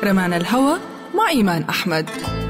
رمان الهوى مع إيمان أحمد.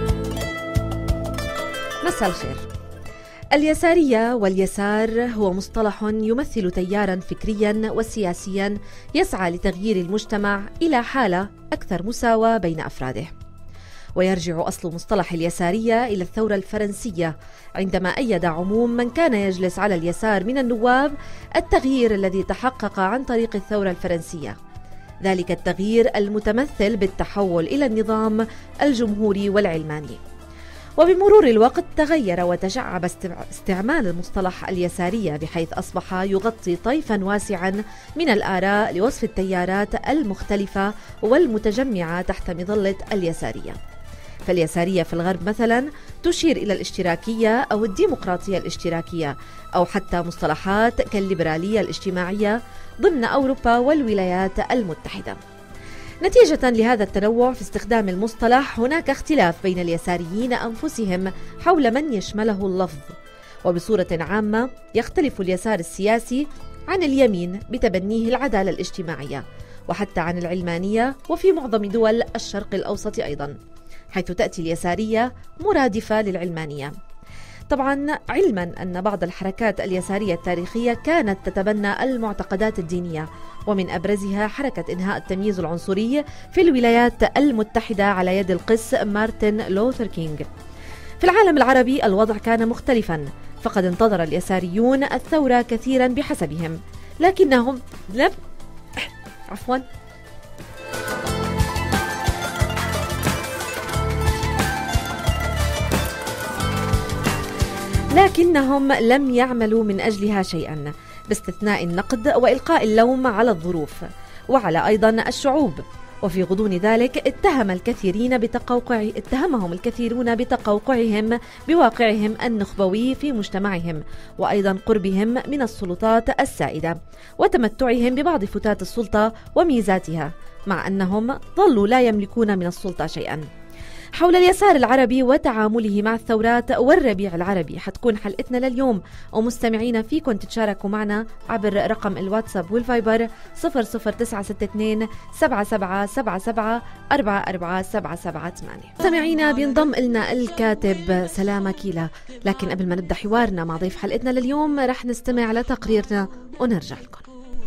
مساء الخير. اليسارية واليسار هو مصطلح يمثل تياراً فكرياً وسياسياً يسعى لتغيير المجتمع إلى حالة أكثر مساواة بين أفراده. ويرجع أصل مصطلح اليسارية إلى الثورة الفرنسية، عندما أيد عموم من كان يجلس على اليسار من النواب التغيير الذي تحقق عن طريق الثورة الفرنسية، ذلك التغيير المتمثل بالتحول إلى النظام الجمهوري والعلماني. وبمرور الوقت تغير وتشعب استعمال المصطلح اليسارية، بحيث أصبح يغطي طيفاً واسعاً من الآراء لوصف التيارات المختلفة والمتجمعة تحت مظلة اليسارية. فاليسارية في الغرب مثلاً تشير إلى الاشتراكية أو الديمقراطية الاشتراكية، أو حتى مصطلحات كالليبرالية الاجتماعية ضمن أوروبا والولايات المتحدة. نتيجة لهذا التنوع في استخدام المصطلح، هناك اختلاف بين اليساريين أنفسهم حول من يشمله اللفظ. وبصورة عامة يختلف اليسار السياسي عن اليمين بتبنيه العدالة الاجتماعية، وحتى عن العلمانية، وفي معظم دول الشرق الأوسط أيضا، حيث تأتي اليسارية مرادفة للعلمانية. طبعا علما أن بعض الحركات اليسارية التاريخية كانت تتبنى المعتقدات الدينية، ومن أبرزها حركة إنهاء التمييز العنصري في الولايات المتحدة على يد القس مارتن لوثر كينغ. في العالم العربي الوضع كان مختلفا، فقد انتظر اليساريون الثورة كثيرا بحسبهم، لكنهم لكنهم لم يعملوا من أجلها شيئا، باستثناء النقد وإلقاء اللوم على الظروف وعلى أيضا الشعوب. وفي غضون ذلك اتهمهم الكثيرون بتقوقعهم بواقعهم النخبوي في مجتمعهم، وأيضا قربهم من السلطات السائدة وتمتعهم ببعض فتات السلطة وميزاتها، مع أنهم ظلوا لا يملكون من السلطة شيئا. حول اليسار العربي وتعامله مع الثورات والربيع العربي حتكون حلقتنا لليوم، ومستمعينا فيكم تتشاركوا معنا عبر رقم الواتساب والفايبر 00962 7777 44778. مستمعينا بينضم لنا الكاتب سلامة كيلا، لكن قبل ما نبدأ حوارنا مع ضيف حلقتنا لليوم رح نستمع لتقريرنا ونرجع لكم.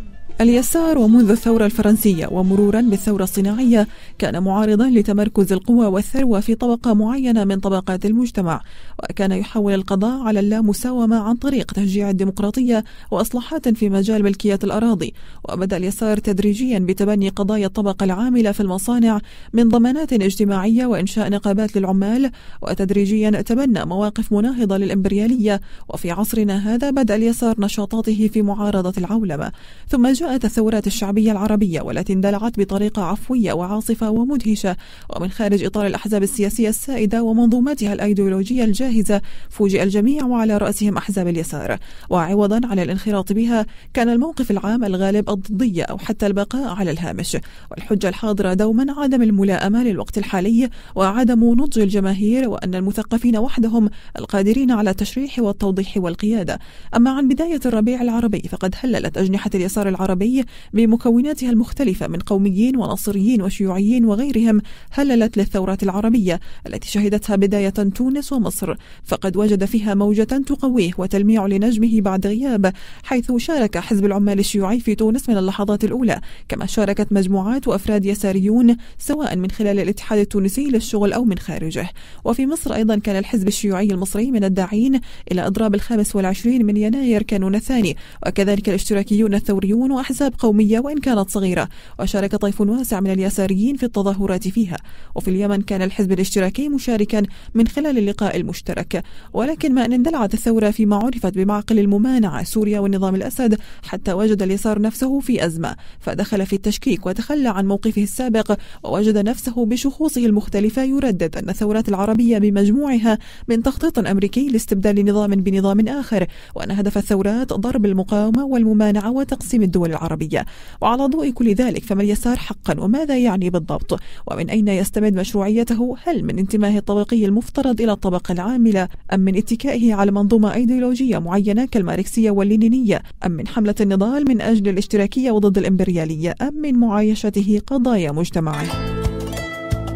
اليسار ومنذ الثورة الفرنسية ومرورا بالثورة الصناعية كان معارضا لتمركز القوى والثروة في طبقة معينة من طبقات المجتمع، وكان يحاول القضاء على اللامساومة عن طريق تشجيع الديمقراطية وإصلاحات في مجال ملكية الأراضي. وبدأ اليسار تدريجيا بتبني قضايا الطبقة العاملة في المصانع من ضمانات اجتماعية وإنشاء نقابات للعمال، وتدريجيا تبنى مواقف مناهضة للإمبريالية. وفي عصرنا هذا بدأ اليسار نشاطاته في معارضة العولمة. ثم جاءت الثورات الشعبية العربية والتي اندلعت بطريقة عفوية وعاصفة ومدهشة، ومن خارج إطار الأحزاب السياسية السائدة ومنظوماتها الأيديولوجية الجاهزة فوجئ الجميع وعلى رأسهم أحزاب اليسار. وعوضا عن الانخراط بها كان الموقف العام الغالب الضدية أو حتى البقاء على الهامش، والحجة الحاضرة دوما عدم الملائمة للوقت الحالي وعدم نضج الجماهير، وأن المثقفين وحدهم القادرين على التشريح والتوضيح والقيادة. أما عن بداية الربيع العربي فقد هللت أجنحة اليسار العربي بمكوناتها المختلفة من قوميين ونصريين وشيوعيين وغيرهم هللت للثورات العربية التي شهدتها بداية تونس ومصر، فقد وجد فيها موجة تقويه وتلميع لنجمه بعد غياب، حيث شارك حزب العمال الشيوعي في تونس من اللحظات الأولى، كما شاركت مجموعات وأفراد يساريون سواء من خلال الاتحاد التونسي للشغل أو من خارجه. وفي مصر أيضا كان الحزب الشيوعي المصري من الداعين إلى إضراب 25 من يناير كانون الثاني، وكذلك الاشتراكيون الثوريون وأحزاب قومية وإن كانت صغيرة، وشارك طيف واسع من اليساريين في التظاهرات فيها. وفي اليمن كان الحزب الاشتراكي مشاركا من خلال اللقاء المشترك. ولكن ما أن اندلعت الثورة فيما عرفت بمعقل الممانعة سوريا والنظام الأسد، حتى وجد اليسار نفسه في أزمة، فدخل في التشكيك وتخلى عن موقفه السابق، ووجد نفسه بشخوصه المختلفة يردد أن الثورات العربية بمجموعها من تخطيط أمريكي لاستبدال نظام بنظام آخر، وأن هدف الثورات ضرب المقاومة والممانعة وتقسيم الدول العربية. وعلى ضوء كل ذلك فما اليسار حقا، وماذا يعني بالضبط، ومن أين يستمد مشروعيته؟ هل من انتمائه الطبقي المفترض إلى الطبقة العاملة، أم من اتكائه على منظومة أيديولوجية معينة كالماركسية واللينينية، أم من حملة النضال من أجل الاشتراكية وضد الإمبريالية، أم من معايشته قضايا مجتمعه؟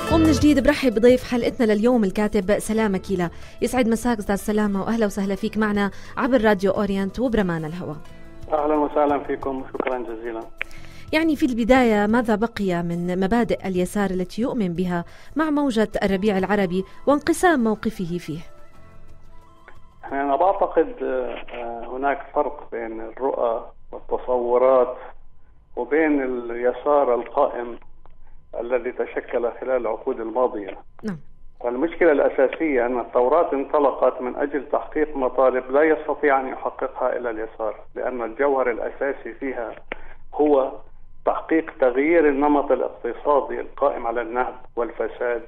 ومن جديد برحب بضيف حلقتنا لليوم الكاتب سلامة كيلا. يسعد مساك أستاذ سلامة وأهلا وسهلا فيك معنا عبر راديو أورينت وبرمان الهواء. أهلا وسهلا فيكم، شكرا جزيلا. يعني في البداية، ماذا بقي من مبادئ اليسار التي يؤمن بها مع موجة الربيع العربي وانقسام موقفه فيه؟ أنا بعتقد هناك فرق بين الرؤى والتصورات وبين اليسار القائم الذي تشكل خلال العقود الماضية. نعم. والمشكلة الأساسية أن الثورات انطلقت من أجل تحقيق مطالب لا يستطيع أن يحققها إلا اليسار، لأن الجوهر الأساسي فيها هو تحقيق تغيير النمط الاقتصادي القائم على النهب والفساد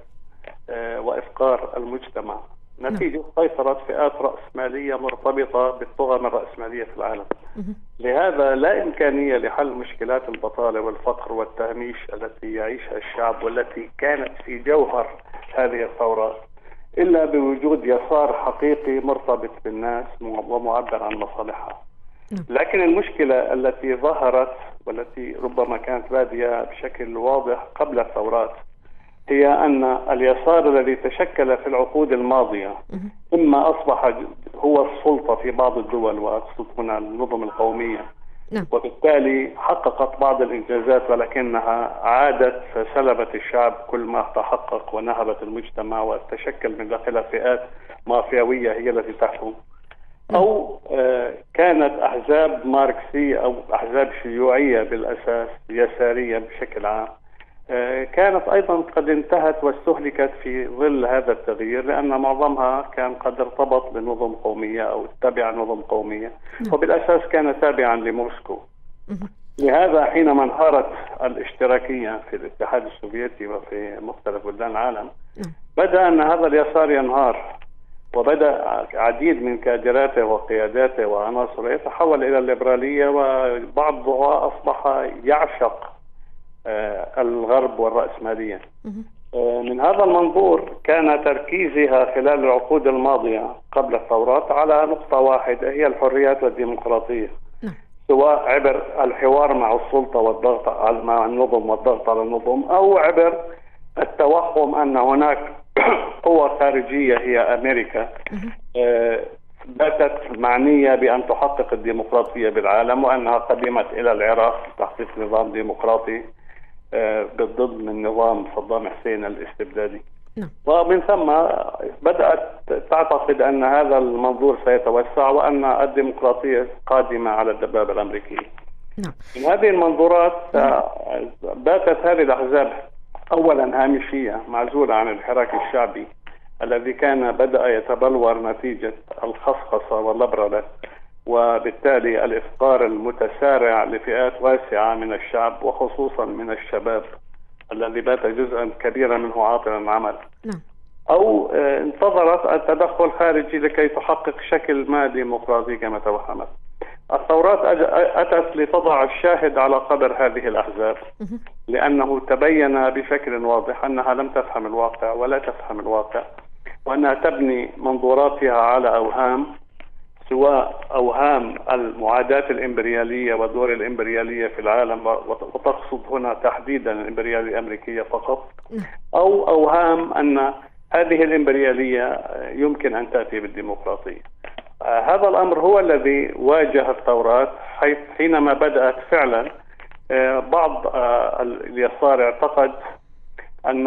وإفقار المجتمع نتيجة سيطرة فئات رأسمالية مرتبطة بالطغم الرأسمالية في العالم. لهذا لا إمكانية لحل مشكلات البطالة والفقر والتهميش التي يعيشها الشعب والتي كانت في جوهر هذه الثورات إلا بوجود يسار حقيقي مرتبط بالناس ومعبر عن مصالحها. لكن المشكلة التي ظهرت والتي ربما كانت بادية بشكل واضح قبل الثورات هي أن اليسار الذي تشكل في العقود الماضية إما أصبح هو السلطة في بعض الدول وهنا النظم القومية، وبالتالي حققت بعض الإنجازات ولكنها عادت فسلبت الشعب كل ما تحقق ونهبت المجتمع وتشكل من داخلها فئات مافياوية هي التي تحكم، أو كانت أحزاب ماركسية أو أحزاب شيوعية بالأساس يسارية بشكل عام كانت أيضا قد انتهت واستهلكت في ظل هذا التغيير، لأن معظمها كان قد ارتبط بنظم قومية أو اتبع نظم قومية وبالأساس كان تابعا لموسكو. لهذا حينما انهارت الاشتراكية في الاتحاد السوفيتي وفي مختلف بلدان العالم بدأ أن هذا اليسار ينهار، وبدأ عديد من كادراته وقياداته وعناصره يتحول إلى الليبرالية، وبعضها أصبح يعشق الغرب والرأسمالية. من هذا المنظور كان تركيزها خلال العقود الماضية قبل الثورات على نقطة واحدة هي الحريات والديمقراطية، سواء عبر الحوار مع السلطة والضغط مع النظم والضغط على النظم، أو عبر التوهم أن هناك قوة خارجية هي أمريكا باتت معنية بأن تحقق الديمقراطية بالعالم، وأنها قدمت إلى العراق تحقيق نظام ديمقراطي بالضد من نظام صدام حسين الاستبدادي. ومن ثم بدأت تعتقد أن هذا المنظور سيتوسع وأن الديمقراطية قادمة على الدبابة الأمريكية. من هذه المنظورات باتت هذه الأحزاب أولا هامشية معزولة عن الحراك الشعبي الذي كان بدأ يتبلور نتيجة الخصخصة واللبرلة، وبالتالي الإفقار المتسارع لفئات واسعة من الشعب وخصوصا من الشباب الذي بات جزءا كبيرا منه عاطلا العمل، أو انتظرت التدخل الخارجي لكي تحقق شكل ما ديمقراطي كما توهمت. الثورات أتت لتضع الشاهد على قدر هذه الأحزاب، لأنه تبين بشكل واضح أنها لم تفهم الواقع ولا تفهم الواقع، وأنها تبني منظوراتها على أوهام، سواء أوهام المعاداة الإمبريالية ودور الإمبريالية في العالم، وتقصد هنا تحديدا الإمبريالية الأمريكية فقط، أو أوهام أن هذه الإمبريالية يمكن أن تأتي بالديمقراطية. هذا الأمر هو الذي واجه الثورات حينما بدأت فعلا بعض اليسار اعتقد أن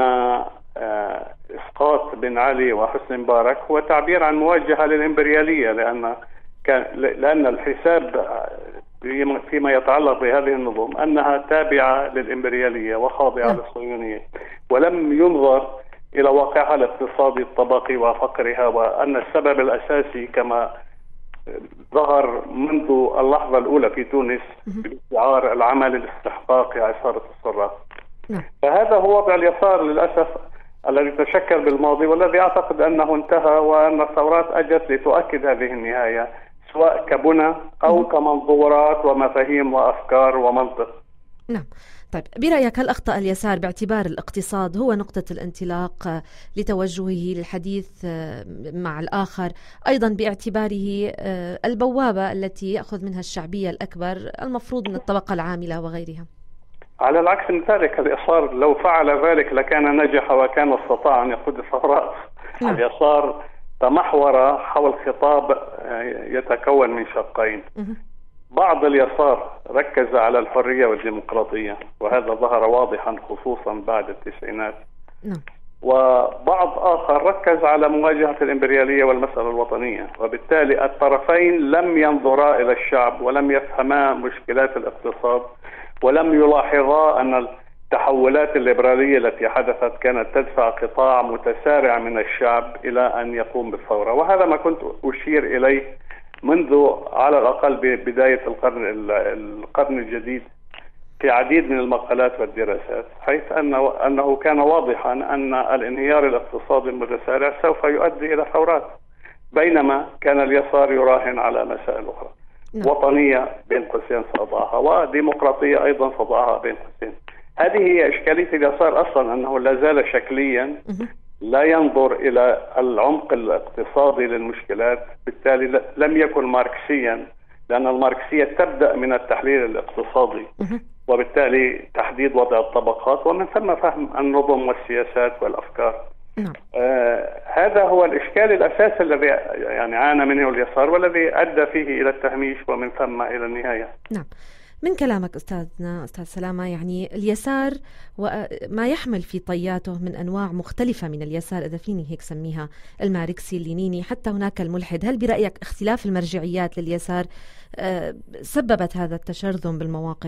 إسقاط بن علي وحسني مبارك هو تعبير عن مواجهة للإمبريالية، لأن الحساب فيما يتعلق بهذه النظم أنها تابعة للإمبريالية وخاضعة للصهيونية، ولم ينظر إلى واقعها الاقتصادي الطبقي وفقرها، وأن السبب الأساسي كما ظهر منذ اللحظة الأولى في تونس باستعار العمل الاستحقاقي عصارة السراء. فهذا هو وضع اليسار للأسف الذي تشكل بالماضي والذي أعتقد أنه انتهى، وأن الثورات أجت لتؤكد هذه النهاية سواء كبنى أو كمنظورات ومفاهيم وأفكار ومنطق. نعم. طيب، برأيك هل أخطأ اليسار باعتبار الاقتصاد هو نقطة الانطلاق لتوجهه للحديث مع الآخر، أيضا باعتباره البوابة التي يأخذ منها الشعبية الأكبر المفروض من الطبقة العاملة وغيرها؟ على العكس من ذلك، اليسار لو فعل ذلك لكان نجح وكان استطاع أن يقود الثورات. اليسار تمحور حول خطاب يتكون من شقين. بعض اليسار ركز على الحرية والديمقراطية، وهذا ظهر واضحا خصوصا بعد التسعينات. وبعض آخر ركز على مواجهة الإمبريالية والمسألة الوطنية، وبالتالي الطرفين لم ينظرا إلى الشعب ولم يفهما مشكلات الاقتصاد ولم يلاحظا أن التحولات الليبرالية التي حدثت كانت تدفع قطاع متسارع من الشعب إلى أن يقوم بالثورة. وهذا ما كنت أشير إليه منذ على الأقل بداية القرن الجديد في عديد من المقالات والدراسات، حيث أنه كان واضحا أن الانهيار الاقتصادي المتسارع سوف يؤدي إلى ثورات، بينما كان اليسار يراهن على مسائل أخرى وطنية بين قوسين سأضعها، وديمقراطية أيضا سأضعها بين قوسين. هذه هي إشكالية اليسار أصلا، أنه لا زال شكليا لا ينظر إلى العمق الاقتصادي للمشكلات، بالتالي لم يكن ماركسيا، لأن الماركسية تبدأ من التحليل الاقتصادي وبالتالي تحديد وضع الطبقات ومن ثم فهم النظم والسياسات والأفكار. هذا هو الإشكال الأساسي الذي يعني عانى منه اليسار والذي أدى فيه إلى التهميش ومن ثم إلى النهاية. نعم. من كلامك أستاذ سلامة، يعني اليسار وما يحمل في طياته من أنواع مختلفة من اليسار، إذا فيني هيك سميها، الماركسي اللينيني، حتى هناك الملحد. هل برأيك اختلاف المرجعيات لليسار سببت هذا التشرذم بالمواقف؟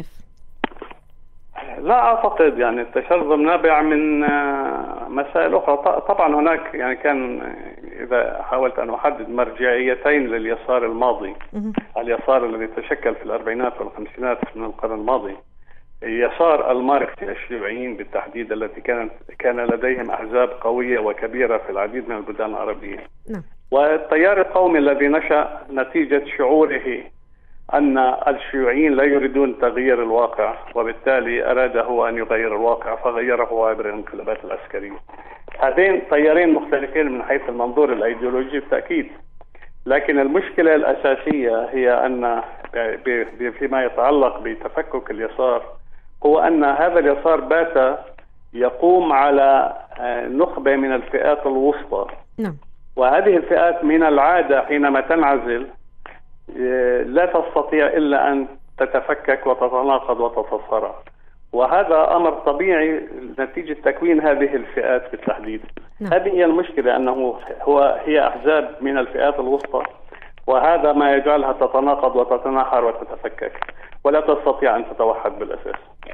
لا أعتقد، يعني التشرذم نابع من مسائل أخرى. طبعا هناك يعني كان، إذا حاولت أن أحدد مرجعيتين لليسار الماضي، اليسار الذي تشكل في الأربعينات والخمسينات من القرن الماضي، يسار الماركسي الشيوعيين بالتحديد، التي كان لديهم أحزاب قوية وكبيرة في العديد من البلدان العربية، والتيار القومي الذي نشأ نتيجة شعوره أن الشيوعيين لا يريدون تغيير الواقع، وبالتالي أراد هو أن يغير الواقع فغيره عبر الانقلابات العسكرية. هذين تيارين مختلفين من حيث المنظور الأيديولوجي بالتأكيد، لكن المشكلة الأساسية هي أن فيما يتعلق بتفكك اليسار هو أن هذا اليسار بات يقوم على نخبة من الفئات الوسطى، وهذه الفئات من العادة حينما تنعزل لا تستطيع إلا أن تتفكك وتتناقض وتتصارع، وهذا أمر طبيعي نتيجة تكوين هذه الفئات بالتحديد. هذه هي المشكلة، أنه هي أحزاب من الفئات الوسطى، وهذا ما يجعلها تتناقض وتتناحر وتتفكك ولا تستطيع أن تتوحد بالأساس.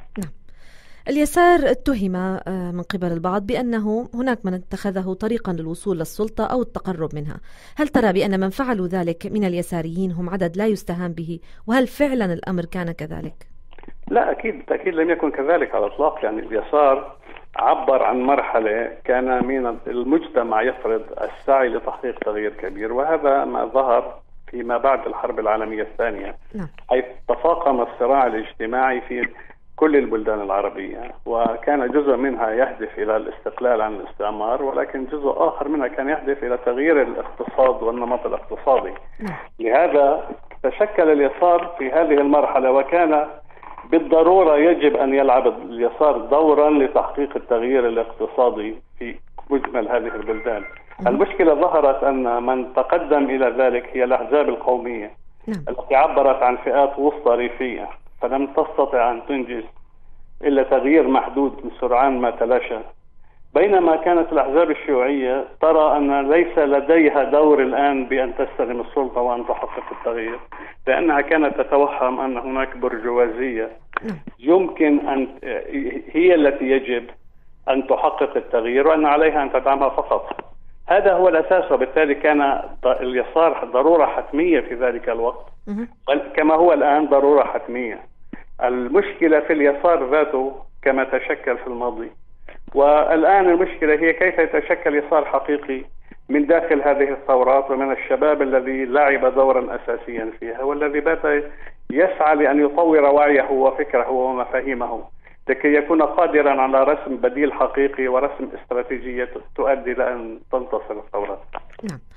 اليسار اتهم من قبل البعض بأنه هناك من اتخذه طريقا للوصول للسلطة أو التقرب منها. هل ترى بأن من فعلوا ذلك من اليساريين هم عدد لا يستهان به؟ وهل فعلا الأمر كان كذلك؟ لا، أكيد لم يكن كذلك على الإطلاق. يعني اليسار عبر عن مرحلة كان من المجتمع يفرض السعي لتحقيق تغيير كبير، وهذا ما ظهر فيما بعد الحرب العالمية الثانية، حيث تفاقم الصراع الاجتماعي في كل البلدان العربية، وكان جزء منها يهدف إلى الاستقلال عن الاستعمار، ولكن جزء آخر منها كان يهدف إلى تغيير الاقتصاد والنمط الاقتصادي. لهذا تشكل اليسار في هذه المرحلة، وكان بالضرورة يجب أن يلعب اليسار دورا لتحقيق التغيير الاقتصادي في مجمل هذه البلدان. المشكلة ظهرت أن من تقدم إلى ذلك هي الأحزاب القومية التي عبرت عن فئات وسطى ريفية، فلم تستطع أن تنجز إلا تغيير محدود سرعان ما تلاشى، بينما كانت الأحزاب الشيوعية ترى أن ليس لديها دور الآن بأن تستلم السلطة وأن تحقق التغيير، لأنها كانت تتوهم أن هناك برجوازية يمكن أن هي التي يجب أن تحقق التغيير وأن عليها أن تدعمها فقط. هذا هو الأساس، وبالتالي كان اليسار ضرورة حتمية في ذلك الوقت، كما هو الآن ضرورة حتمية. المشكلة في اليسار ذاته كما تشكل في الماضي، والآن المشكلة هي كيف يتشكل يسار حقيقي من داخل هذه الثورات ومن الشباب الذي لعب دورا أساسيا فيها، والذي بات يسعى لأن يطور وعيه وفكره ومفاهيمه لكي يكون قادرا على رسم بديل حقيقي ورسم استراتيجية تؤدي لأن تنتصر الثورات. نعم.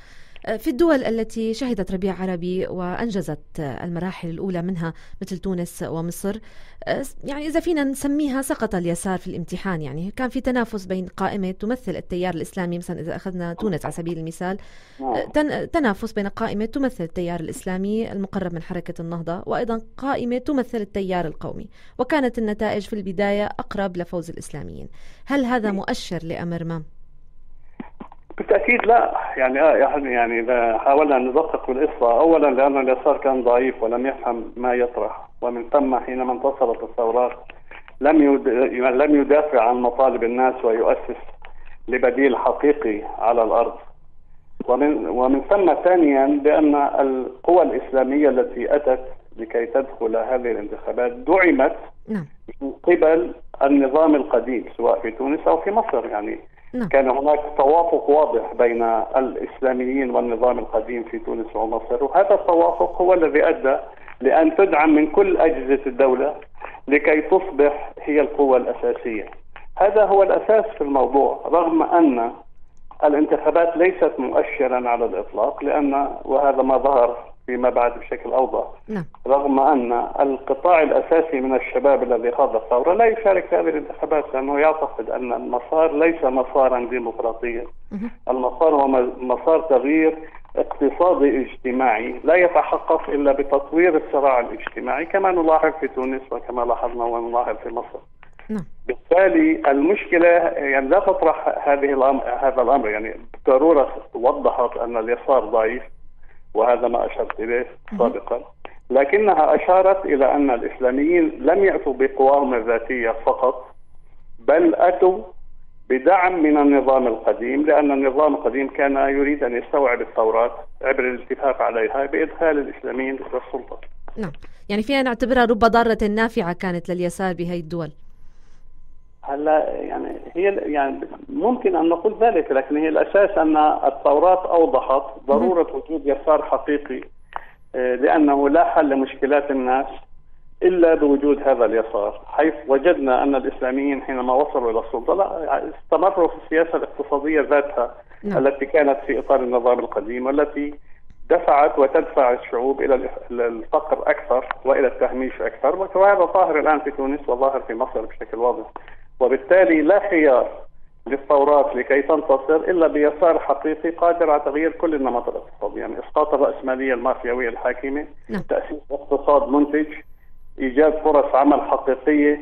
في الدول التي شهدت ربيع عربي وأنجزت المراحل الأولى منها مثل تونس ومصر، يعني إذا فينا نسميها سقط اليسار في الامتحان. يعني كان في تنافس بين قائمة تمثل التيار الإسلامي، مثلا إذا أخذنا تونس على سبيل المثال، تنافس بين قائمة تمثل التيار الإسلامي المقرب من حركة النهضة وأيضا قائمة تمثل التيار القومي، وكانت النتائج في البداية أقرب لفوز الإسلاميين. هل هذا مؤشر لأمر ما؟ بالتأكيد لا. يعني إذا حاولنا أن ندقق بالقصة، أولا لأن اليسار كان ضعيف ولم يفهم ما يطرح، ومن ثم حينما انتصرت الثورات لم يدافع عن مطالب الناس ويؤسس لبديل حقيقي على الأرض. ومن ثم ثانيا بأن القوى الإسلامية التي أتت لكي تدخل هذه الانتخابات دعمت من قبل النظام القديم سواء في تونس أو في مصر. يعني كان هناك توافق واضح بين الإسلاميين والنظام القديم في تونس ومصر، وهذا التوافق هو الذي أدى لأن تدعم من كل أجهزة الدولة لكي تصبح هي القوة الأساسية. هذا هو الأساس في الموضوع، رغم أن الانتخابات ليست مؤشرا على الإطلاق، وهذا ما ظهر فيما بعد بشكل أوضح، رغم أن القطاع الأساسي من الشباب الذي خاض الثورة لا يشارك في هذه الانتخابات، لأنه يعتقد أن المسار ليس مسارا ديمقراطيا. المسار هو مسار تغيير اقتصادي اجتماعي لا يتحقق إلا بتطوير الصراع الاجتماعي كما نلاحظ في تونس وكما لاحظنا ونلاحظ في مصر. بالتالي المشكلة يعني لا تطرح هذا الأمر. يعني بالضرورة وضحت أن اليسار ضعيف، وهذا ما أشرت إليه سابقا، لكنها أشارت إلى أن الإسلاميين لم يأتوا بقواهم الذاتية فقط، بل أتوا بدعم من النظام القديم، لأن النظام القديم كان يريد أن يستوعب الثورات عبر الاتفاق عليها بإدخال الإسلاميين إلى السلطة. نعم، يعني فينا نعتبرها رب ضارة نافعة كانت لليسار بهذه الدول. هلا يعني ممكن أن نقول ذلك، لكن هي الأساس أن الثورات أوضحت ضرورة وجود يسار حقيقي، لأنه لا حل لمشكلات الناس إلا بوجود هذا اليسار. حيث وجدنا أن الإسلاميين حينما وصلوا إلى السلطة لا استمروا في السياسة الاقتصادية ذاتها التي كانت في إطار النظام القديم، والتي دفعت وتدفع الشعوب إلى الفقر أكثر وإلى التهميش أكثر، وهذا ظاهر الآن في تونس وظاهر في مصر بشكل واضح. وبالتالي لا خيار للثورات لكي تنتصر إلا بيسار حقيقي قادر على تغيير كل النمط الاقتصادي، يعني إسقاط الرأسمالية المافيوية الحاكمة، تأسيس اقتصاد منتج، إيجاد فرص عمل حقيقية،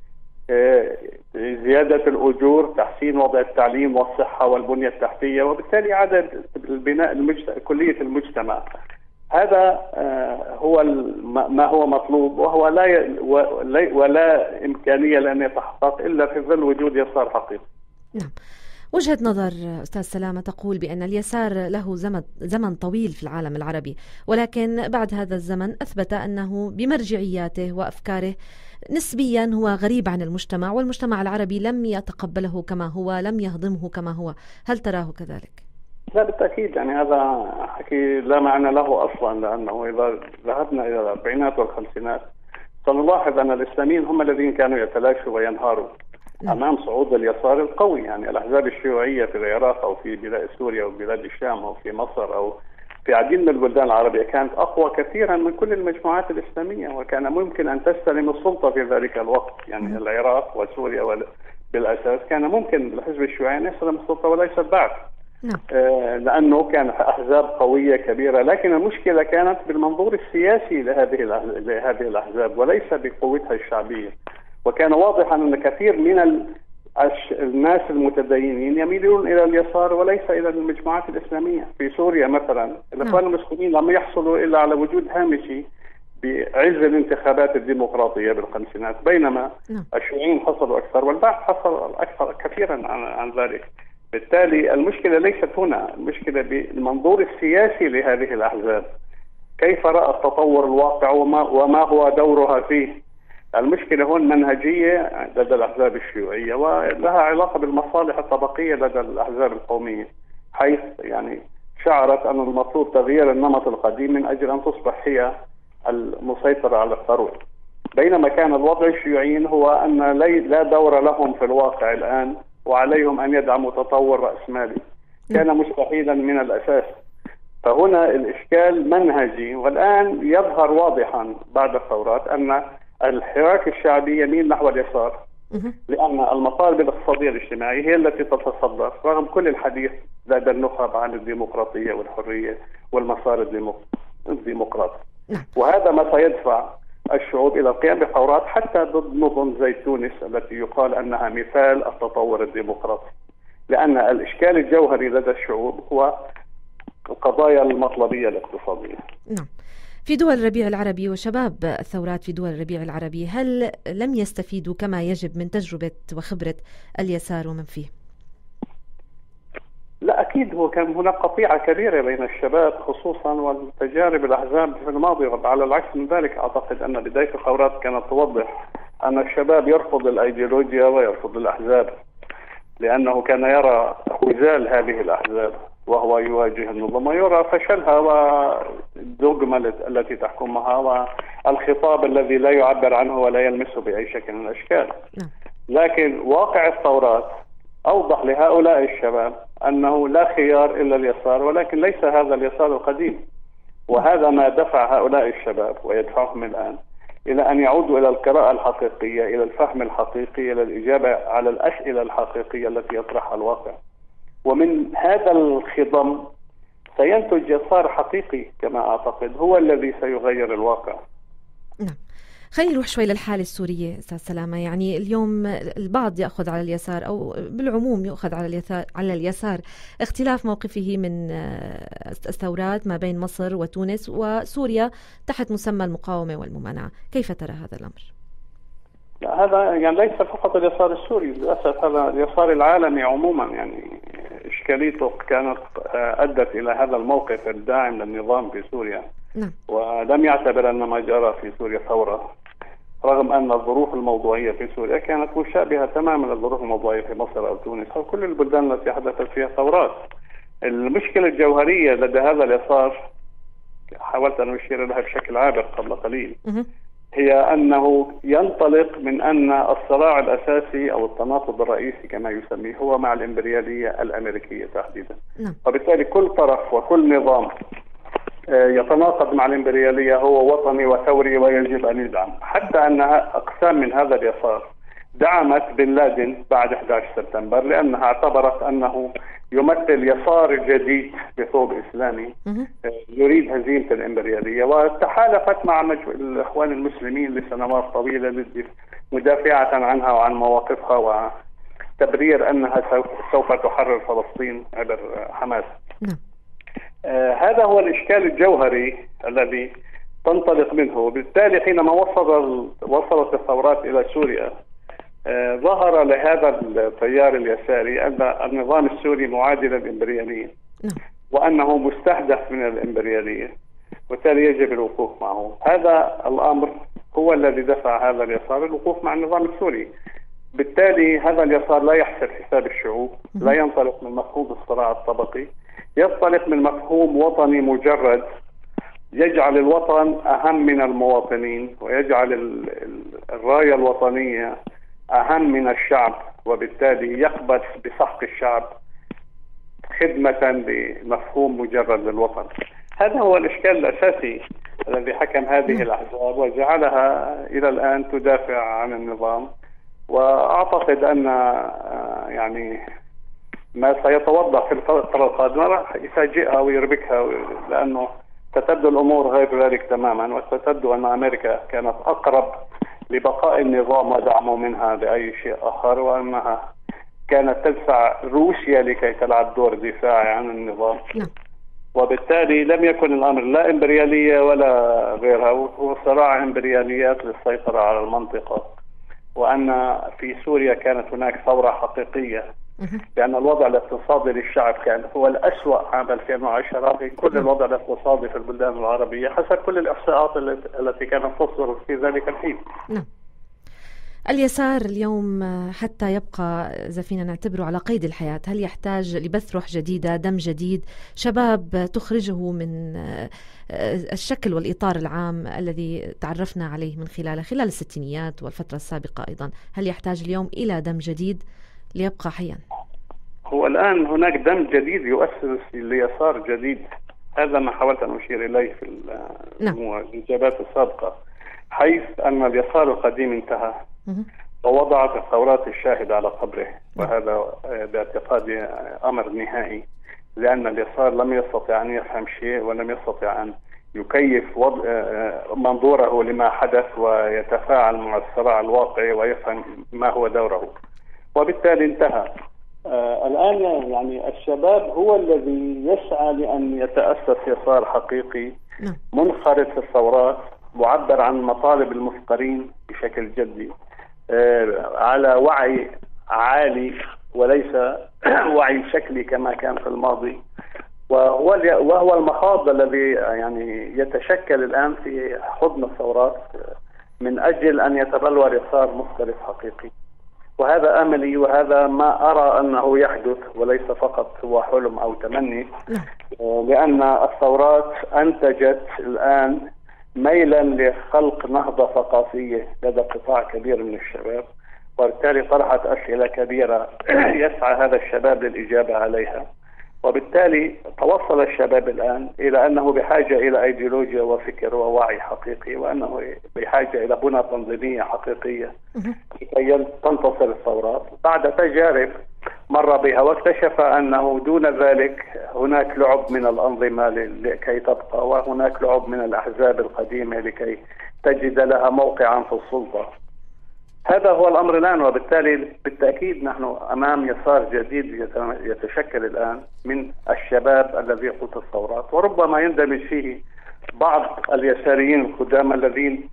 زيادة الأجور، تحسين وضع التعليم والصحة والبنية التحتية، وبالتالي إعادة البناء كلية المجتمع. هذا هو ما هو مطلوب، وهو ولا إمكانية لأن يتحقق إلا في ظل وجود يسار حقيقي. نعم. وجهة نظر أستاذ سلامة تقول بأن اليسار له زمن طويل في العالم العربي، ولكن بعد هذا الزمن أثبت أنه بمرجعياته وأفكاره نسبيا هو غريب عن المجتمع، والمجتمع العربي لم يتقبله كما هو، لم يهضمه كما هو. هل تراه كذلك؟ لا بالتأكيد، يعني هذا حكي لا معنى له أصلا، لأنه إذا ذهبنا إلى الأربعينات والخمسينات سنلاحظ أن الإسلاميين هم الذين كانوا يتلاشوا وينهاروا أمام صعود اليسار القوي. يعني الأحزاب الشيوعية في العراق أو في بلاد سوريا أو بلاد الشام أو في مصر أو في عديد من البلدان العربية كانت أقوى كثيرا من كل المجموعات الإسلامية، وكان ممكن أن تستلم السلطة في ذلك الوقت. يعني العراق وسوريا بالأساس كان ممكن الحزب الشيوعي أن يستلم السلطة وليس بعد، لأنه كان أحزاب قوية كبيرة. لكن المشكلة كانت بالمنظور السياسي لهذه الأحزاب وليس بقوتها الشعبية. وكان واضحا أن كثير من الناس المتدينين يميلون إلى اليسار وليس إلى المجموعات الإسلامية. في سوريا مثلا الإخوان المسلمين لم يحصلوا إلا على وجود هامشي بعز الانتخابات الديمقراطية بالخمسينات، بينما الشيوعيين حصلوا أكثر والبعض حصل أكثر كثيرا عن ذلك. بالتالي المشكلة ليست هنا، المشكلة بالمنظور السياسي لهذه الأحزاب، كيف رأى التطور الواقع وما هو دورها فيه. المشكلة هون منهجية لدى الأحزاب الشيوعية ولها علاقة بالمصالح الطبقية لدى الأحزاب القومية، حيث يعني شعرت أن المطلوب تغيير النمط القديم من أجل أن تصبح هي المسيطرة على الثروة، بينما كان الوضع الشيوعيين هو أن لا دور لهم في الواقع الآن وعليهم أن يدعموا تطور رأسمالي كان مستحيلا من الأساس. فهنا الإشكال منهجي، والآن يظهر واضحا بعد الثورات أن الحراك الشعبي يميل نحو اليسار، لأن المطالب الاقتصادية الاجتماعية هي التي تتصدر رغم كل الحديث لدى النخب عن الديمقراطية والحرية والمسار الديمقراطي. وهذا ما سيدفع الشعوب إلى القيام بثورات حتى ضد نظم زي تونس التي يقال أنها مثال التطور الديمقراطي، لأن الإشكال الجوهري لدى الشعوب هو القضايا المطلبية الاقتصادية. نعم. في دول الربيع العربي وشباب الثورات في دول الربيع العربي، هل لم يستفيدوا كما يجب من تجربة وخبرة اليسار ومن فيه؟ لا، أكيد هو كان هناك قطيعة كبيرة بين الشباب خصوصا والتجارب الأحزاب في الماضي، وعلى العكس من ذلك أعتقد أن بداية الثورات كانت توضح أن الشباب يرفض الأيديولوجيا ويرفض الأحزاب، لأنه كان يرى اختزال هذه الأحزاب وهو يواجه النظام ويرى فشلها والدوغما التي تحكمها والخطاب الذي لا يعبر عنه ولا يلمسه بأي شكل من الأشكال. لكن واقع الثورات أوضح لهؤلاء الشباب أنه لا خيار إلا اليسار، ولكن ليس هذا اليسار القديم، وهذا ما دفع هؤلاء الشباب ويدفعهم الآن إلى أن يعودوا إلى القراءة الحقيقية، إلى الفهم الحقيقي، إلى الإجابة على الأسئلة الحقيقية التي يطرحها الواقع. ومن هذا الخضم سينتج يسار حقيقي كما أعتقد هو الذي سيغير الواقع. نعم. خلينا نروح شوي للحالة السورية أستاذ سلامة. يعني اليوم البعض يأخذ على اليسار أو بالعموم يأخذ على اليسار اختلاف موقفه من الثورات ما بين مصر وتونس وسوريا تحت مسمى المقاومة والممانعة. كيف ترى هذا الأمر؟ هذا يعني ليس فقط اليسار السوري، للأسف هذا اليسار العالمي عموما. يعني إشكاليته كانت أدت إلى هذا الموقف الداعم للنظام في سوريا. نعم. ولم يعتبر أن ما جرى في سوريا ثورة، رغم أن الظروف الموضوعية في سوريا كانت مشابهة تماما للظروف الموضوعية في مصر أو تونس أو كل البلدان التي حدثت فيها ثورات. المشكلة الجوهرية لدى هذا اليسار حاولت أن أشير لها بشكل عابر قبل قليل، هي أنه ينطلق من أن الصراع الأساسي أو التناقض الرئيسي كما يسميه هو مع الإمبريالية الأمريكية تحديدا. وبالتالي كل طرف وكل نظام يتناقض مع الإمبريالية هو وطني وثوري ويجب أن يدعم، حتى أن أقسام من هذا اليسار دعمت بن لادن بعد 11 سبتمبر لأنها اعتبرت أنه يمثل يسار جديد بثوب إسلامي يريد هزيمة الإمبريالية، وتحالفت مع الإخوان المسلمين لسنوات طويلة مدافعة عنها وعن مواقفها وتبرير أنها سوف تحرر فلسطين عبر حماس. هذا هو الإشكال الجوهري الذي تنطلق منه. بالتالي حينما وصلت الثورات إلى سوريا ظهر لهذا التيار اليساري أن النظام السوري معادل للإمبريالية وأنه مستهدف من الإمبريالية، وبالتالي يجب الوقوف معه. هذا الأمر هو الذي دفع هذا اليسار الوقوف مع النظام السوري. بالتالي هذا اليسار لا يحسب حساب الشعوب، لا ينطلق من مفهوم الصراع الطبقي، ينطلق من مفهوم وطني مجرد يجعل الوطن أهم من المواطنين ويجعل الراية الوطنية أهم من الشعب، وبالتالي يقبل بسحق الشعب خدمة لمفهوم مجرد للوطن. هذا هو الإشكال الأساسي الذي حكم هذه الأحزاب وجعلها إلى الآن تدافع عن النظام. وأعتقد أن يعني ما سيتوضح في الفترة القادمة راح يفاجئها ويربكها، لأنه ستبدو الأمور غير ذلك تماما، وستبدو أن أمريكا كانت أقرب لبقاء النظام ودعمه منها بأي شيء آخر، وأنها كانت تدفع روسيا لكي تلعب دور دفاعي عن النظام. وبالتالي لم يكن الأمر لا إمبريالية ولا غيرها، هو صراع إمبرياليات للسيطرة على المنطقة، وأن في سوريا كانت هناك ثورة حقيقية، لأن الوضع الاقتصادي للشعب كان هو الأسوأ عام 2010 في كل الوضع الاقتصادي في البلدان العربية حسب كل الإحصاءات التي كانت تصدر في ذلك الحين. اليسار اليوم حتى يبقى إذا فينا نعتبره على قيد الحياة، هل يحتاج لبث روح جديدة، دم جديد، شباب تخرجه من الشكل والإطار العام الذي تعرفنا عليه من خلال الستينيات والفترة السابقة أيضا؟ هل يحتاج اليوم إلى دم جديد ليبقى حيا؟ هو الآن هناك دم جديد يؤسس ليسار جديد هذا ما حاولت أن أشير إليه في الإجابات السابقة، حيث أن اليسار القديم انتهى ووضعت الثورات الشاهدة على قبره، وهذا باعتقادي أمر نهائي، لأن اليسار لم يستطع أن يفهم شيء ولم يستطع أن يكيف منظوره لما حدث ويتفاعل مع الصراع الواقعي ويفهم ما هو دوره، وبالتالي انتهى. الآن يعني الشباب هو الذي يسعى لأن يتأسس يسار حقيقي منخرط في الثورات، معبر عن مطالب المفقرين بشكل جدي، على وعي عالي وليس وعي شكلي كما كان في الماضي، وهو المخاض الذي يعني يتشكل الآن في حضن الثورات من أجل أن يتبلور يسار مختلف حقيقي. وهذا أملي، وهذا ما أرى أنه يحدث وليس فقط هو حلم أو تمني، لأن الثورات أنتجت الآن ميلا لخلق نهضة ثقافية لدى قطاع كبير من الشباب، وبالتالي طرحت أسئلة كبيرة يسعى هذا الشباب للإجابة عليها، وبالتالي توصل الشباب الآن إلى أنه بحاجة إلى أيديولوجيا وفكر ووعي حقيقي، وأنه بحاجة إلى بنى تنظيمية حقيقية لكي تنتصر الثورات بعد تجارب مر بها، واكتشف أنه دون ذلك هناك لعب من الأنظمة لكي تبقى، وهناك لعب من الأحزاب القديمة لكي تجد لها موقعا في السلطة. هذا هو الأمر الآن، وبالتالي بالتأكيد نحن أمام يسار جديد يتشكل الآن من الشباب الذي يقود الثورات، وربما يندمج فيه بعض اليساريين القدام الذين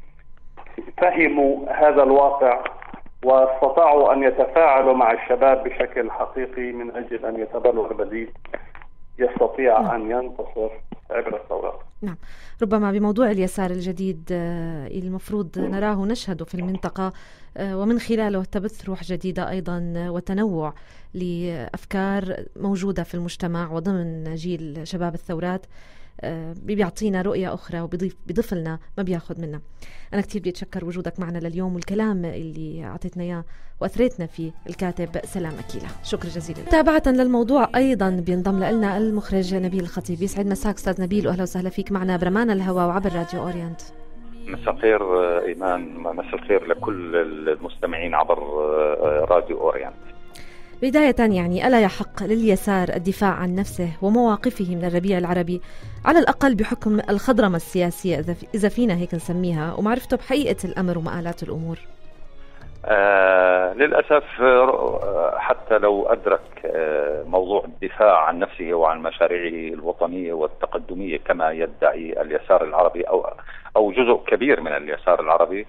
فهموا هذا الواقع واستطاعوا أن يتفاعلوا مع الشباب بشكل حقيقي من أجل أن يتبلور بديل يستطيع أن ينتصر عبر الثورات. نعم، ربما بموضوع اليسار الجديد المفروض نراه نشهد في المنطقة، ومن خلاله تبث روح جديدة أيضا وتنوع لأفكار موجودة في المجتمع وضمن جيل شباب الثورات، بيعطينا رؤية أخرى وبيضيف لنا ما بياخد منا. أنا كتير بدي أتشكر وجودك معنا لليوم والكلام اللي أعطيتنا إياه وأثريتنا فيه الكاتب سلام أكيلة، شكر جزيلا. تابعة للموضوع أيضا بينضم لنا المخرج نبيل الخطيب. يسعد مساك أستاذ نبيل، وأهلا وسهلا فيك معنا برمان الهواء وعبر راديو أورينت. مساء الخير إيمان، مساء الخير لكل المستمعين عبر راديو أورينت. بداية يعني ألا يحق لليسار الدفاع عن نفسه ومواقفه من الربيع العربي، على الأقل بحكم الخضرمة السياسية إذا فينا هيك نسميها، ومعرفته بحقيقة الأمر ومآلات الأمور؟ للأسف حتى لو أدرك موضوع الدفاع عن نفسه وعن مشاريعه الوطنية والتقدمية كما يدعي اليسار العربي أو جزء كبير من اليسار العربي،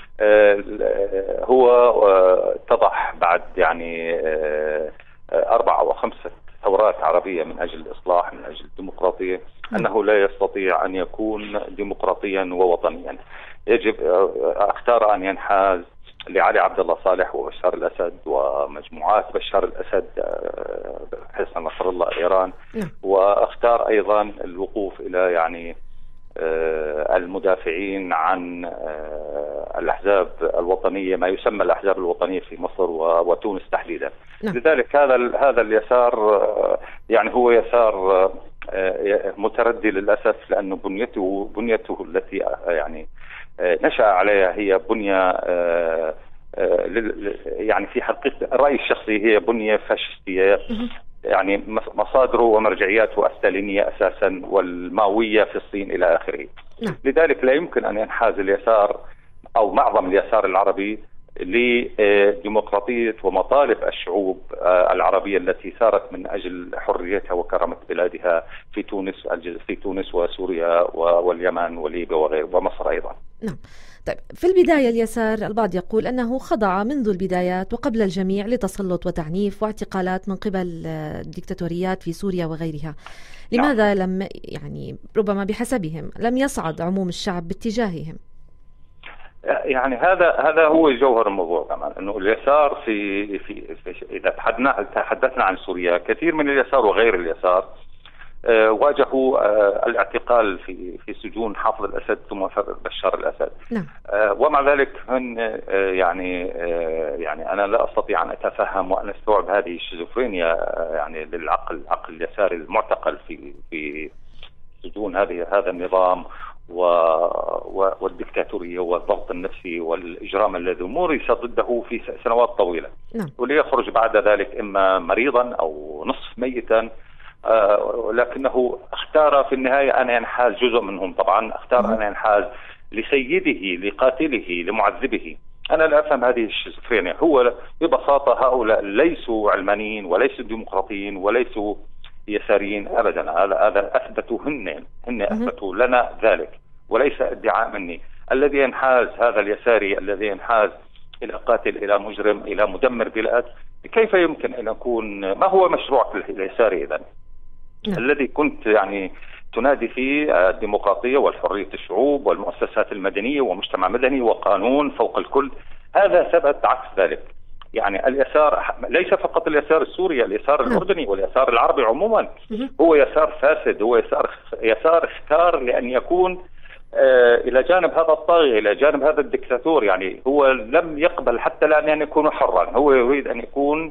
هو اتضح بعد يعني 4 أو 5 ثورات عربية من أجل الإصلاح من أجل الديمقراطية أنه لا يستطيع أن يكون ديمقراطيا ووطنيا. يجب اختار أن ينحاز لعلي عبد الله صالح وبشار الأسد ومجموعات بشار الأسد حسن نصر الله إيران، واختار أيضا الوقوف إلى يعني المدافعين عن الأحزاب الوطنية، ما يسمى الأحزاب الوطنية في مصر وتونس تحديدا. لذلك هذا اليسار يعني هو يسار متردي للأسف، لأنه بنيته التي يعني نشأ عليها هي بنية يعني في حقيقة رأيي الشخصي هي بنية فاشستية، يعني مصادره ومرجعياته الستالينية أساسا والماوية في الصين إلى آخره. لذلك لا يمكن أن ينحاز اليسار أو معظم اليسار العربي لديمقراطية ومطالب الشعوب العربية التي سارت من أجل حريتها وكرامة بلادها في تونس وسوريا واليمن وليبيا وغيره ومصر أيضا. نعم. طيب، في البداية اليسار البعض يقول أنه خضع منذ البدايات وقبل الجميع لتسلط وتعنيف واعتقالات من قبل الديكتاتوريات في سوريا وغيرها. لماذا لم يعني ربما بحسبهم لم يصعد عموم الشعب باتجاههم؟ يعني هذا هو جوهر الموضوع كمان، انه اليسار في اذا تحدثنا عن سوريا، كثير من اليسار وغير اليسار واجهوا الاعتقال في سجون حافظ الأسد ثم بشار الأسد. ومع ذلك هن يعني أنا لا أستطيع أن أتفهم وأن أستوعب هذه الشيزوفرينيا يعني للعقل اليساري المعتقل سجون هذا النظام والدكتاتورية والضغط النفسي والإجرام الذي مورس ضده في سنوات طويلة. وليخرج بعد ذلك إما مريضا أو نصف ميتا، لكنه اختار في النهاية أن ينحاز، جزء منهم طبعا اختار أن ينحاز لسيده لقاتله لمعذبه. أنا لا أفهم هذه الشيزوفرينيا. هو ببساطة هؤلاء ليسوا علمانيين وليسوا ديمقراطيين وليسوا يساريين أبدا. هذا أثبتوا هن أثبتوا لنا ذلك، وليس ادعاء مني. الذي ينحاز هذا اليساري الذي ينحاز إلى قاتل، إلى مجرم، إلى مدمر بلاد، كيف يمكن أن يكون ما هو مشروع اليساري إذن؟ الذي كنت يعني تنادي فيه الديمقراطية والحرية الشعوب والمؤسسات المدنية ومجتمع مدني وقانون فوق الكل، هذا ثبت عكس ذلك. يعني اليسار ليس فقط اليسار السوري، اليسار الأردني واليسار العربي عموما هو يسار فاسد، هو يسار اختار لأن يكون إلى جانب هذا الطاغية، إلى جانب هذا الدكتاتور. يعني هو لم يقبل حتى أن يكون حرا، هو يريد أن يكون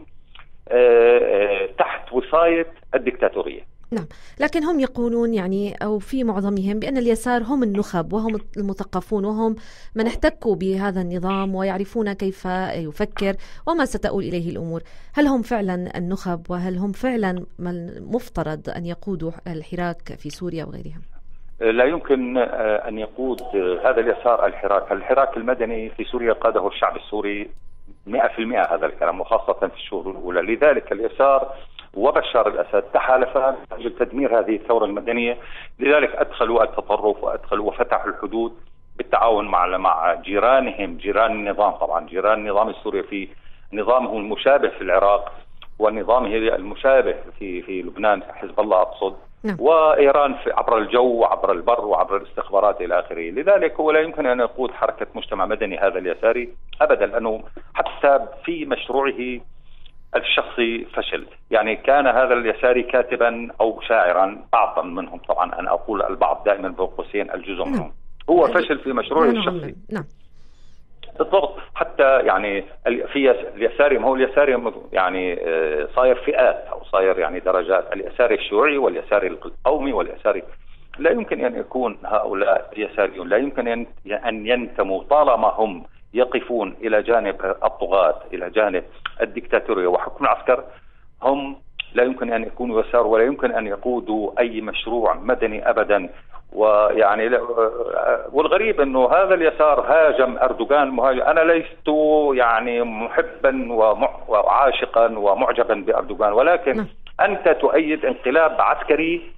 تحت وصاية الدكتاتورية. نعم، لكن هم يقولون يعني أو في معظمهم بأن اليسار هم النخب وهم المثقفون وهم من احتكوا بهذا النظام ويعرفون كيف يفكر وما ستؤول إليه الأمور. هل هم فعلا النخب وهل هم فعلا مفترض أن يقودوا الحراك في سوريا وغيرها؟ لا يمكن أن يقود هذا اليسار الحراك المدني في سوريا قاده الشعب السوري 100%. هذا الكلام وخاصة في الشهور الأولى. لذلك اليسار وبشار الأسد تحالفا من أجل تدمير هذه الثورة المدنية. لذلك أدخلوا التطرف وأدخلوا وفتحوا الحدود بالتعاون مع جيرانهم، جيران النظام طبعا، جيران النظام السوري في نظامه المشابه في العراق ونظامه المشابه في لبنان، حزب الله أقصد، وإيران عبر الجو وعبر البر وعبر الاستخبارات إلى آخره. لذلك هو لا يمكن أن يقود حركة مجتمع مدني هذا اليساري أبدا، لأنه حتى في مشروعه الشخصي فشل. يعني كان هذا اليساري كاتبا أو شاعرا، بعضا منهم طبعا، أنا أقول البعض دائما بين قوسين الجزء منهم، هو فشل في مشروعه الشخصي. بالضبط. حتى يعني في اليساري، ما هو اليساري يعني صاير فئات أو صاير يعني درجات، اليساري الشيوعي واليساري القومي واليساري. لا يمكن أن يكون هؤلاء يساريون، لا يمكن أن ينتموا طالما هم يقفون إلى جانب الطغاة، إلى جانب الدكتاتورية وحكم العسكر. هم لا يمكن أن يكونوا يسار ولا يمكن أن يقودوا أي مشروع مدني أبدا. ويعني والغريب أنه هذا اليسار هاجم أردوغان. أنا لست يعني محبا وعاشقا ومعجبا بأردوغان، ولكن أنت تؤيد انقلاب عسكري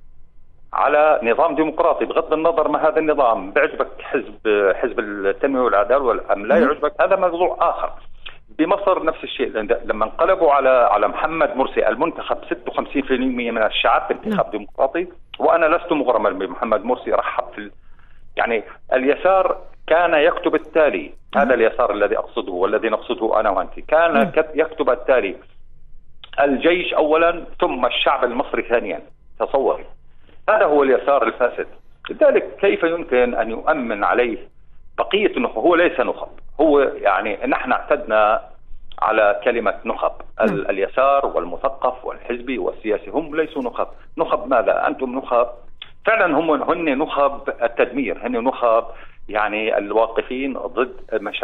على نظام ديمقراطي، بغض النظر ما هذا النظام بيعجبك حزب التنمية والعدالة أم لا يعجبك، هذا موضوع آخر. بمصر نفس الشيء، لما انقلبوا على محمد مرسي المنتخب 56% من الشعب بانتخاب ديمقراطي، وأنا لست مغرما بمحمد مرسي، رحب يعني اليسار كان يكتب التالي، هذا اليسار الذي أقصده والذي نقصده أنا وأنت، كان يكتب التالي: الجيش أولا ثم الشعب المصري ثانيا. تصوري، هذا هو اليسار الفاسد. لذلك كيف يمكن أن يؤمن عليه بقية النخب؟ هو ليس نخب، هو يعني نحن اعتدنا على كلمة نخب. اليسار والمثقف والحزبي والسياسي هم ليسوا نخب. نخب ماذا؟ أنتم نخب فعلا، هن نخب التدمير، هن نخب يعني الواقفين ضد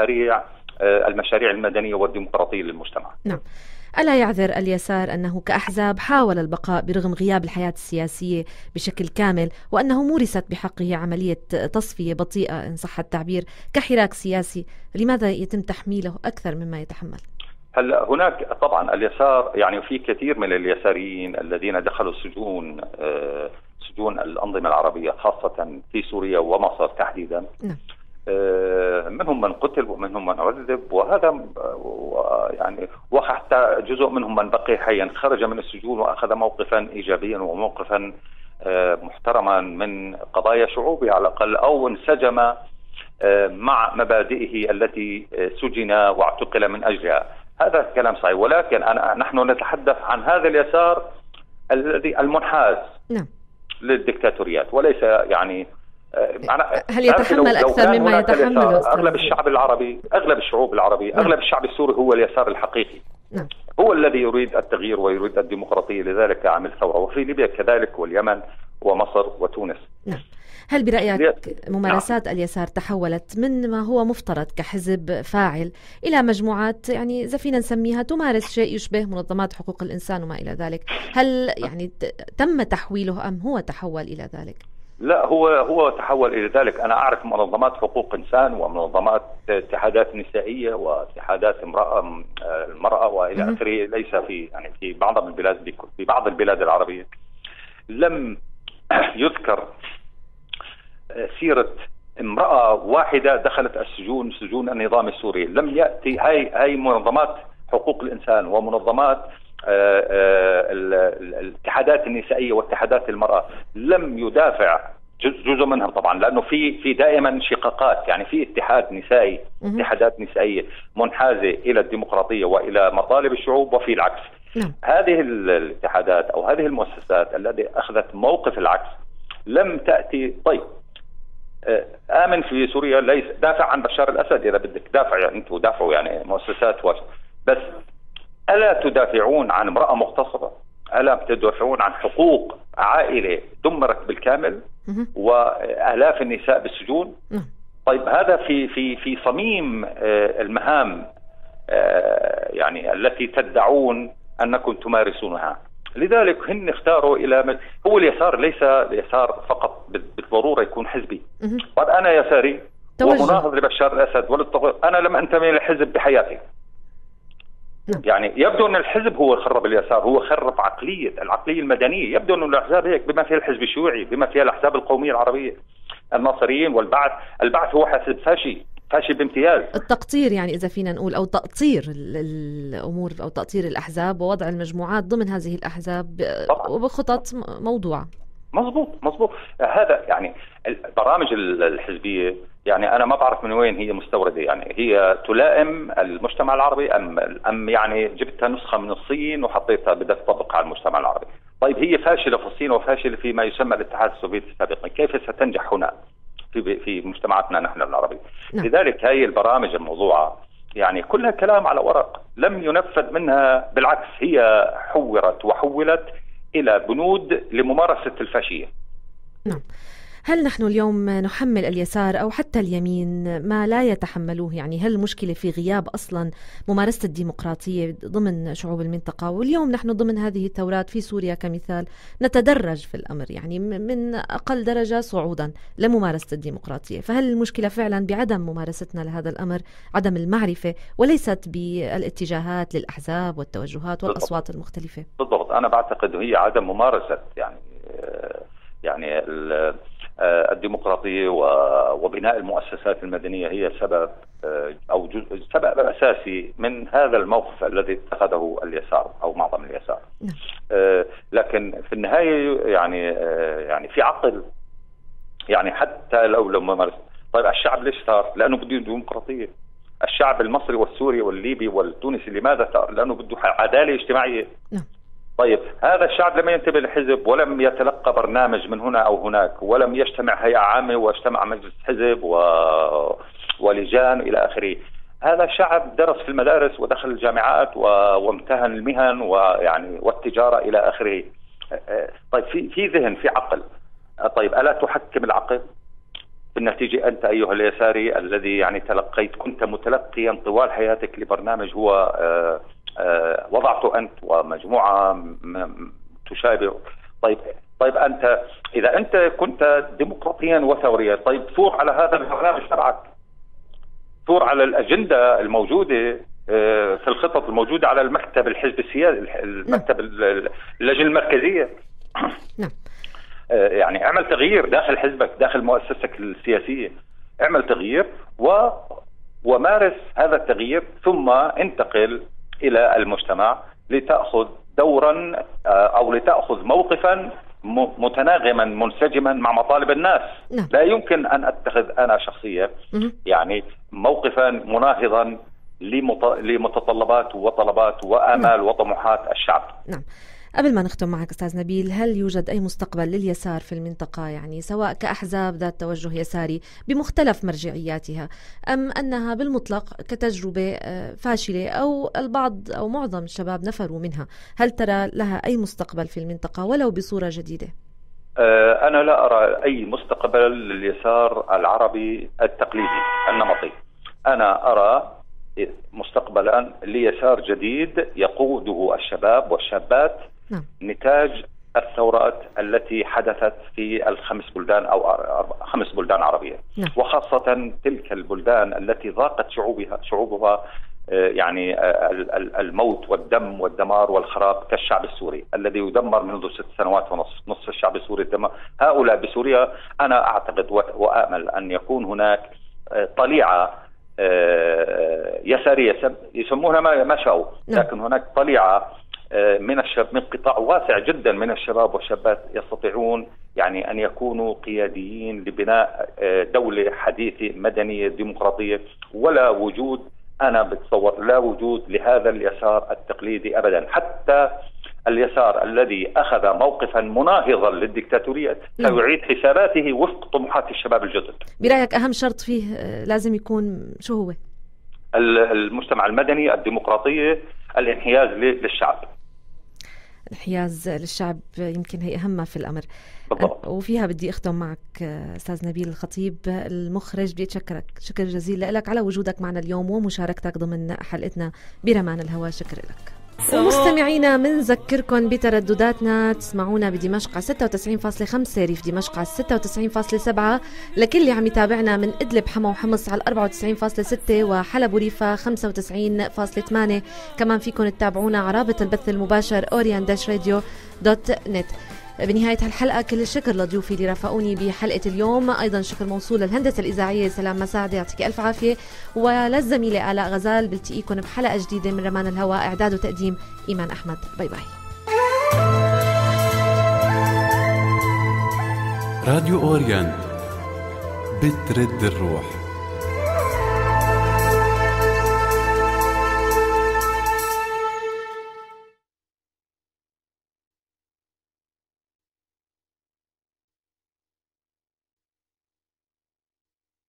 المشاريع المدنية والديمقراطية للمجتمع. نعم. ألا يعذر اليسار أنه كأحزاب حاول البقاء برغم غياب الحياة السياسية بشكل كامل، وأنه مورست بحقه عملية تصفية بطيئة إن صح التعبير كحراك سياسي؟ لماذا يتم تحميله أكثر مما يتحمل؟ هلا هناك طبعا اليسار، يعني في كثير من اليساريين الذين دخلوا سجون الأنظمة العربية خاصة في سوريا ومصر تحديدا. منهم من قتل ومنهم من عذب، وهذا يعني وحتى جزء منهم من بقي حيا خرج من السجون وأخذ موقفا إيجابيا وموقفا محترما من قضايا شعوبه على الأقل، أو انسجم مع مبادئه التي سجن واعتقل من أجلها. هذا كلام صحيح، ولكن نحن نتحدث عن هذا اليسار الذي المنحاز للدكتاتوريات، وليس يعني هل يتحمل أكثر مما يتحمله أغلب الشعب العربي، أغلب الشعوب العربية، أغلب الشعب السوري هو اليسار الحقيقي. هو الذي يريد التغيير ويريد الديمقراطية، لذلك عمل ثورة. وفي ليبيا كذلك واليمن ومصر وتونس. نعم. هل برأيك ممارسات اليسار تحولت من ما هو مفترض كحزب فاعل إلى مجموعات يعني إذا فينا نسميها تمارس شيء يشبه منظمات حقوق الإنسان وما إلى ذلك؟ هل يعني تم تحويله أم هو تحول إلى ذلك؟ لا، هو تحول إلى ذلك. أنا أعرف منظمات حقوق إنسان ومنظمات اتحادات نسائية واتحادات المرأة وإلى آخره، ليس في بعض البلاد العربية لم يذكر سيرة امرأة واحدة دخلت سجون النظام السوري. لم يأتي هاي منظمات حقوق الإنسان ومنظمات الاتحادات النسائية واتحادات المرأة لم يدافع جزء منهم طبعا، لأنه في دائما شقاقات، يعني في اتحاد نسائي اتحادات نسائية منحازة إلى الديمقراطية وإلى مطالب الشعوب، وفي العكس. هذه الاتحادات أو هذه المؤسسات التي أخذت موقف العكس لم تأتي. طيب آمن في سوريا ليس دافع عن بشار الأسد، إذا بدك دافع يعني أنتوا دافعوا يعني مؤسسات بس ألا تدافعون عن امرأة مغتصبة؟ ألا تدافعون عن حقوق عائلة دمرت بالكامل وآلاف النساء بالسجون؟ طيب هذا في صميم المهام يعني التي تدعون أنكم تمارسونها. لذلك هن اختاروا هو اليسار ليس اليسار فقط بالضرورة يكون حزبي. قد أنا يساري ومناهض لبشار الأسد أنا لم أنتمي لحزب بحياتي. يعني يبدو أن الحزب هو خرب اليسار، هو خرب العقلية المدنية. يبدو أن الأحزاب هيك، بما فيها الحزب الشيوعي، بما فيها الأحزاب القومية العربية، الناصريين والبعث هو حزب فاشي بامتياز. التقطير يعني إذا فينا نقول، أو تقطير الأمور أو تقطير الأحزاب ووضع المجموعات ضمن هذه الأحزاب وبخطط موضوعة. مظبوط. هذا يعني البرامج الحزبية، يعني أنا ما بعرف من وين هي مستوردة، يعني هي تلائم المجتمع العربي أم يعني جبتها نسخة من الصين وحطيتها بدك تطبقها على المجتمع العربي. طيب هي فاشلة في الصين وفاشلة فيما يسمى الاتحاد السوفيتي سابقا، كيف ستنجح هنا في مجتمعاتنا نحن العربي؟ لذلك هاي البرامج الموضوعة يعني كلها كلام على ورق لم ينفذ منها، بالعكس هي حورت وحولت إلى بنود لممارسة الفاشية. نعم. هل نحن اليوم نحمل اليسار أو حتى اليمين ما لا يتحملوه؟ يعني هل المشكلة في غياب أصلا ممارسة الديمقراطية ضمن شعوب المنطقة؟ واليوم نحن ضمن هذه الثورات في سوريا كمثال نتدرج في الأمر، يعني من أقل درجة صعودا لممارسة الديمقراطية. فهل المشكلة فعلا بعدم ممارستنا لهذا الأمر، عدم المعرفة، وليست بالاتجاهات للأحزاب والتوجهات والأصوات المختلفة؟ بالضبط. أنا بعتقد هي عدم ممارسة يعني الديمقراطية وبناء المؤسسات المدنية هي سبب أو سبب أساسي من هذا الموقف الذي اتخذه اليسار أو معظم اليسار. لكن في النهاية يعني في عقل، يعني حتى لو ممارس. طيب الشعب ليش ثار؟ لأنه بده ديمقراطية. الشعب المصري والسوري والليبي والتونسي لماذا ثار؟ لأنه بده عدالة اجتماعية. طيب هذا الشعب لم ينتبه للحزب ولم يتلقى برنامج من هنا أو هناك، ولم يجتمع هيئة عامة واجتمع مجلس حزب ولجان إلى آخره. هذا الشعب درس في المدارس ودخل الجامعات وامتهن المهن والتجارة إلى آخره. طيب في ذهن، في عقل. طيب ألا تحكم العقل؟ بالنتيجة أنت أيها اليساري الذي يعني كنت متلقيا طوال حياتك لبرنامج هو وضعته أنت ومجموعة تشابه. طيب أنت إذا أنت كنت ديمقراطيا وثوريا، طيب ثور على هذا البرنامج تبعك، ثور على الأجندة الموجودة في الخطط الموجودة على المكتب الحزب السياسي، المكتب اللجنة المركزية. نعم. يعني اعمل تغيير داخل حزبك، داخل مؤسستك السياسية، اعمل تغيير ومارس هذا التغيير، ثم انتقل إلى المجتمع لتأخذ دورا أو لتأخذ موقفا متناغما منسجما مع مطالب الناس. لا يمكن أن أتخذ أنا شخصيا يعني موقفا مناهضا لمتطلبات وطلبات وآمال وطموحات الشعب. نعم. قبل ما نختم معك أستاذ نبيل، هل يوجد أي مستقبل لليسار في المنطقة، يعني سواء كأحزاب ذات توجه يساري بمختلف مرجعياتها، أم أنها بالمطلق كتجربة فاشلة أو البعض أو معظم الشباب نفروا منها؟ هل ترى لها أي مستقبل في المنطقة ولو بصورة جديدة؟ أنا لا أرى أي مستقبل لليسار العربي التقليدي النمطي. أنا أرى مستقبلا ليسار جديد يقوده الشباب والشابات نتاج الثورات التي حدثت في الخمس بلدان أو 5 بلدان عربية، وخاصة تلك البلدان التي ضاقت شعوبها يعني الموت والدم والدمار والخراب، كالشعب السوري الذي يدمر منذ 6 سنوات ونصف، نصف الشعب السوري دمر. هؤلاء بسوريا أنا أعتقد وآمل أن يكون هناك طليعة يسارية يسمونها ما شاءوا، لكن هناك طليعة من قطاع واسع جدا من الشباب والشابات يستطيعون يعني أن يكونوا قياديين لبناء دولة حديثة مدنية ديمقراطية. ولا وجود، أنا بتصور لا وجود لهذا اليسار التقليدي أبدا. حتى اليسار الذي أخذ موقفا مناهضا للديكتاتورية سيعيد حساباته وفق طموحات الشباب الجدد. برأيك أهم شرط فيه لازم يكون شو هو؟ المجتمع المدني، الديمقراطية، الانحياز للشعب. الانحياز للشعب يمكن هي أهم في الأمر بالضبط. وفيها بدي أختم معك أستاذ نبيل الخطيب المخرج، بدي أتشكرك شكر جزيل لك على وجودك معنا اليوم ومشاركتك ضمن حلقتنا برمان الهوى. شكر لك. ومستمعينا منذكركم بتردداتنا، تسمعونا بدمشق على 96.5، ريف دمشق على 96.7، لكل اللي عم يتابعنا من إدلب حما وحمص على 94.6 وحلب وريفة 95.8. كمان فيكم تتابعونا على رابط البث المباشر orian-radio.net. بنهاية هالحلقة كل الشكر لضيوفي اللي رافقوني بحلقة اليوم، أيضا شكر موصول للهندسة الإذاعية سلام مساعدة، يعطيك ألف عافية، وللزميلة آلاء غزال. بلتقيكم بحلقة جديدة من رمان الهواء، إعداد وتقديم إيمان أحمد. باي باي. راديو أوريان، بترد الروح.